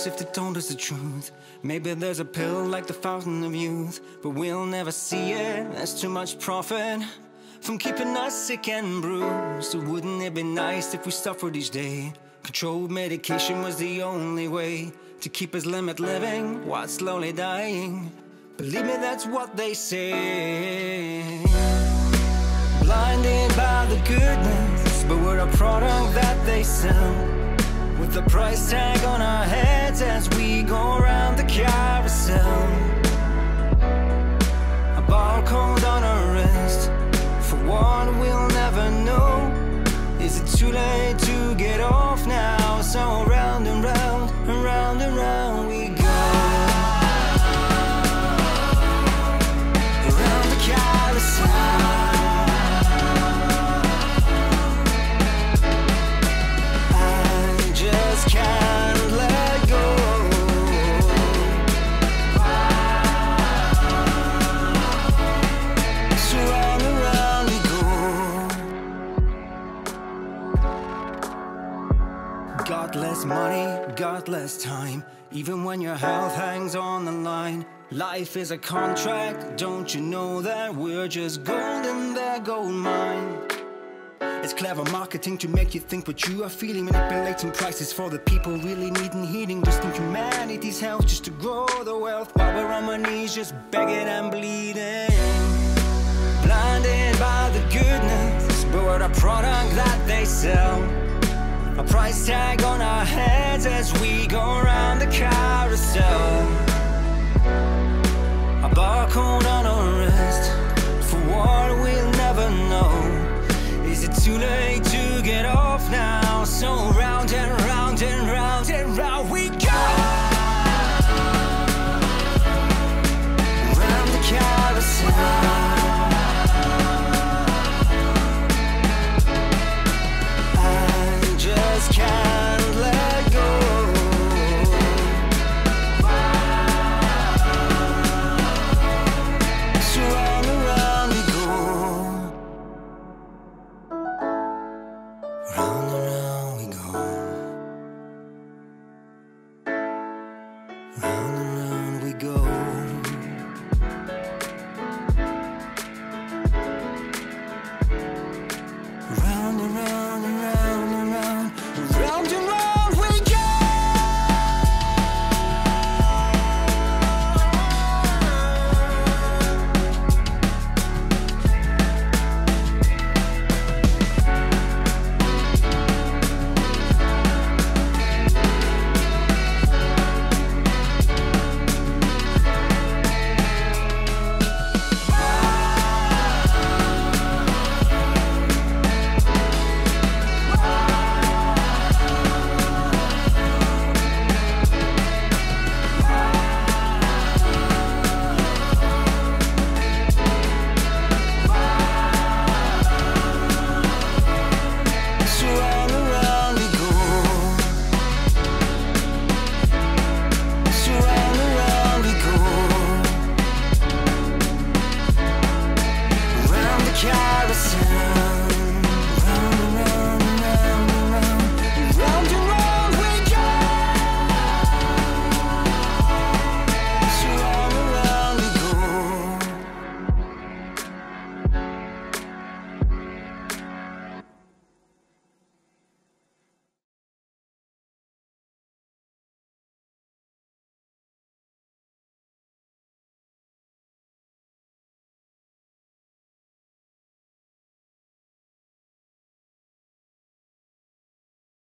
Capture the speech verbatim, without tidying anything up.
us if they told us the truth. Maybe there's a pill like the fountain of youth, but we'll never see it. There's too much profit from keeping us sick and bruised. So wouldn't it be nice if we suffered each day? Controlled medication was the only way to keep us limit living while slowly dying. Believe me, that's what they say. Blinded by the goodness, but we're a product that they sell, with the price tag on our heads as we go around the carousel. A barcode on our wrist for what we'll never know. Is it too late to get off now? So round and round and round and round we go. Around the carousel. Got less money, got less time, even when your health hangs on the line. Life is a contract, don't you know that? We're just gold in their gold mine. It's clever marketing to make you think what you are feeling, manipulating prices for the people really needing healing, risking humanity's health just to grow the wealth, while we're on our knees just begging and bleeding. Blinded by the goodness, but we're a product that they sell. A price tag on our heads as we go around the carousel. A barcode on our wrist for what we'll